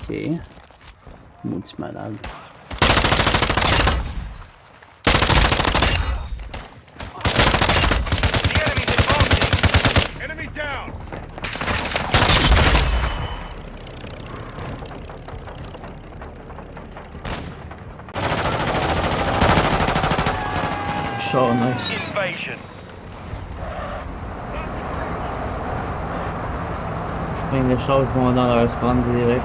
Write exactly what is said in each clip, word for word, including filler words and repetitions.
Ok. Maudit malade. Enemy down. So nice. Invasion. Je prends les chargements dans leur spawn direct.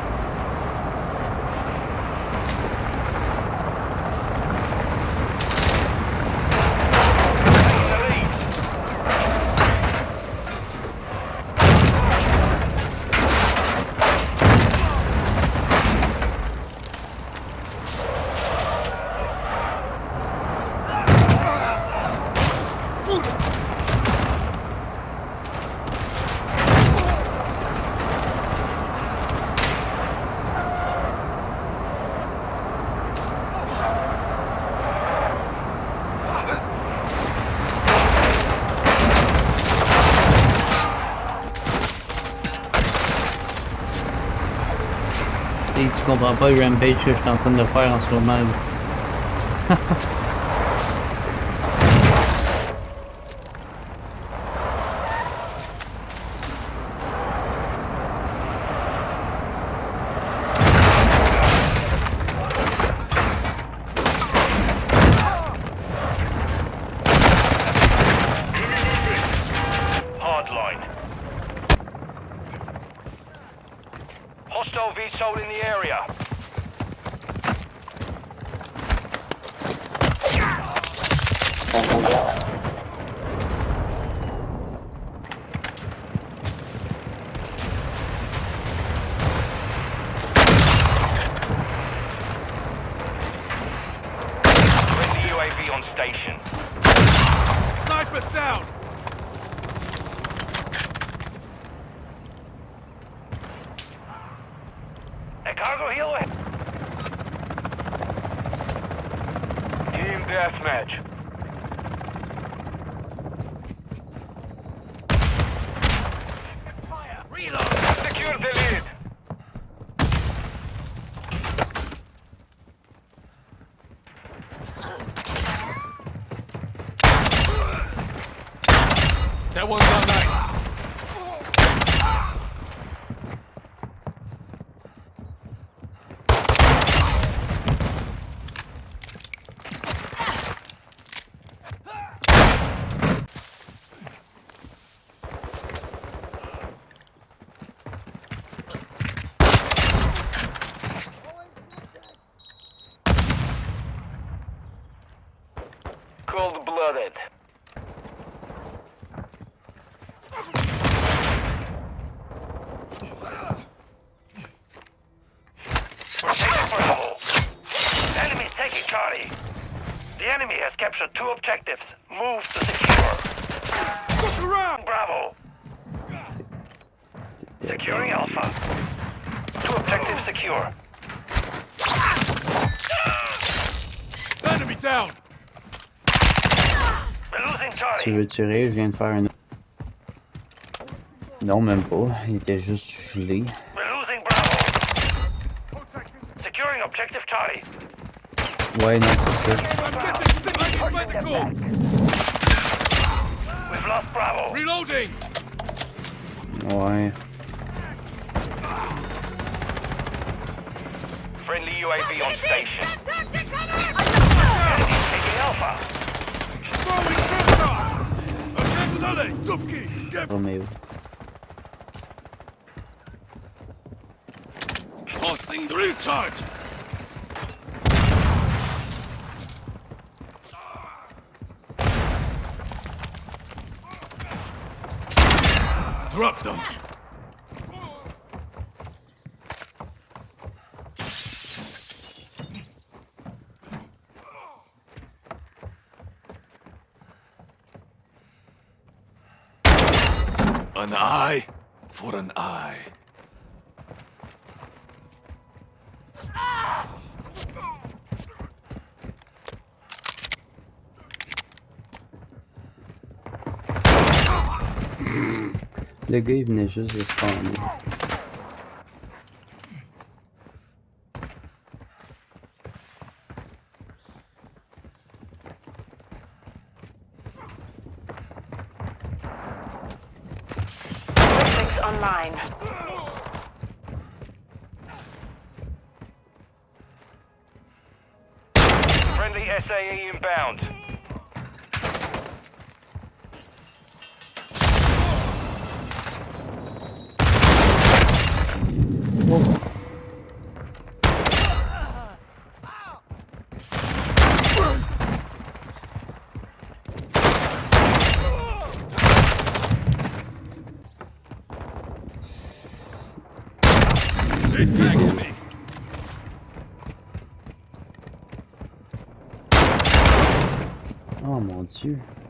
Et tu comprends pas le rampage que je suis en train de faire en ce moment. Hostile V SOL in the area. Friendly U A V on station. Snipers down. Cargo helo. Team deathmatch. Fire. Reload. Secure the lead. That one's not nice. Cold-blooded. Enemy taking Charlie. The enemy has captured two objectives. Move to secure. Look around. Bravo. Securing Alpha. Two objectives secure. Enemy down. We're losing Tu Charlie. veux tirer? Je viens de faire un... Non, même pas. Il était juste gelé. We're losing Bravo. Securing objective Charlie. Ouais, non, c'est ça. I'm getting sticky medical. We've lost Bravo. Reloading. Ouais. Friendly U A V on station. Enemy taking Alpha. Throwing tripper. Dale, dupki. Get. Romeo. Tossing the recharge. Drop them. An eye for an eye. Le gars il venait juste de spawner. online. Friendly S A E inbound. They're tagging me. Oh mon dieu.